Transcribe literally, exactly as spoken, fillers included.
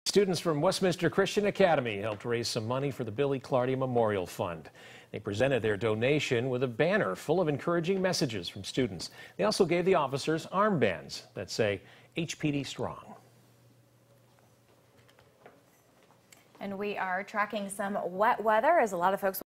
Students from Westminster Christian Academy helped raise some money for the Billy Clardy Memorial Fund. They presented their donation with a banner full of encouraging messages from students. They also gave the officers armbands that say H P D Strong. And we are tracking some wet weather as a lot of folks